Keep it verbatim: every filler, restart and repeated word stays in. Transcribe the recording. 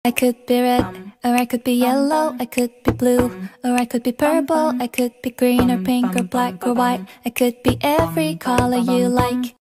I could be red, or I could be yellow, I could be blue, or I could be purple, I could be green or pink or black or white. I could be every color you like.